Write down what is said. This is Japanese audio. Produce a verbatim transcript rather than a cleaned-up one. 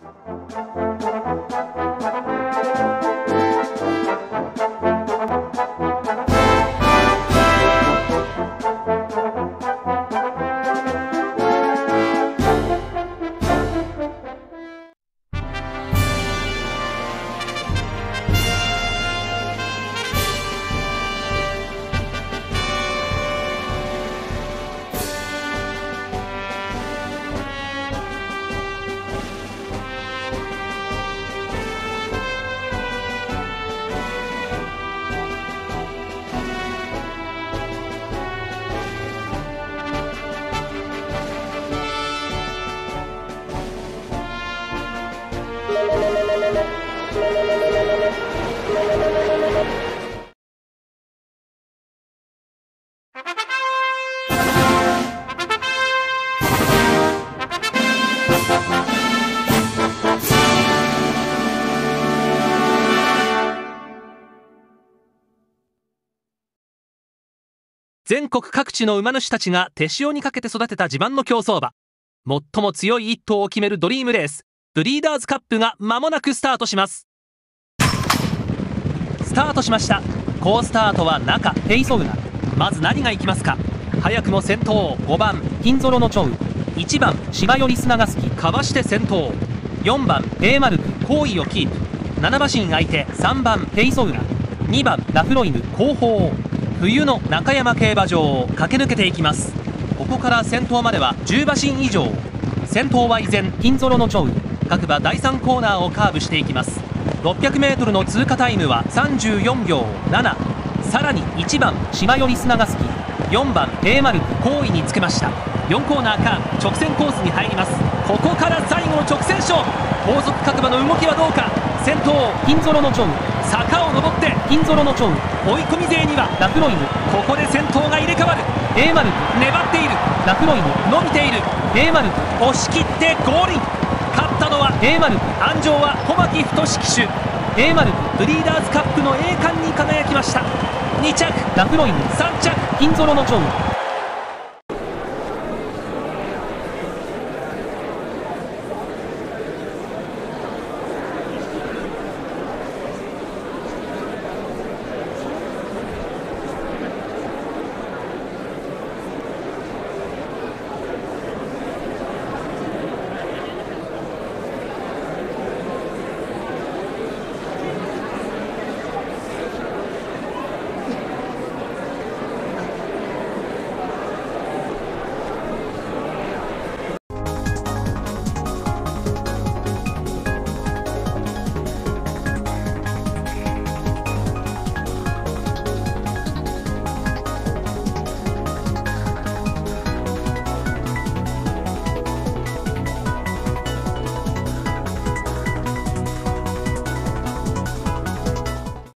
全国各地の馬主たちが手塩にかけて育てた自慢の競走馬、最も強い一頭を決めるドリームレース、ブリーダーズカップが間もなくスタートします。スタートしました。好スタートは中ペイソウナ。まず何が行きますか。早くも先頭ごばん金ゾロのチョウ、いちばん芝より砂が好きかわして先頭、よんばんペイマルク好位をキープ、なな馬身相手さんばんペイソウナ、にばんラフロイヌ後方、冬の中山競馬場を駆け抜けていきます。ここから先頭まではじゅう馬身以上。先頭は依然金ゾロのチョウ。各馬だいさんコーナーをカーブしていきます。 ろっぴゃくメートル の通過タイムはさんじゅうよんびょうなな。さらにいちばん島より砂が好き、よんばんペイマルク好位につけました。よんコーナーカーブ直線コースに入ります。ここから最後の直線勝負。後続各馬の動きはどうか。先頭金ゾロのチョウ、坂を上って金ゾロのチョウ、追い込み勢にはラフロイヌ、ここで先頭が入れ替わる。ペイマルク粘っている、ラフロイヌ伸びている、ペイマルク押し切ってゴールイン。勝ったのはペイマルク、安城は小牧太騎手。ペイマルクブリーダーズカップの栄冠に輝きました。に着ラフロイヌ、さん着金ゾロのチョウ、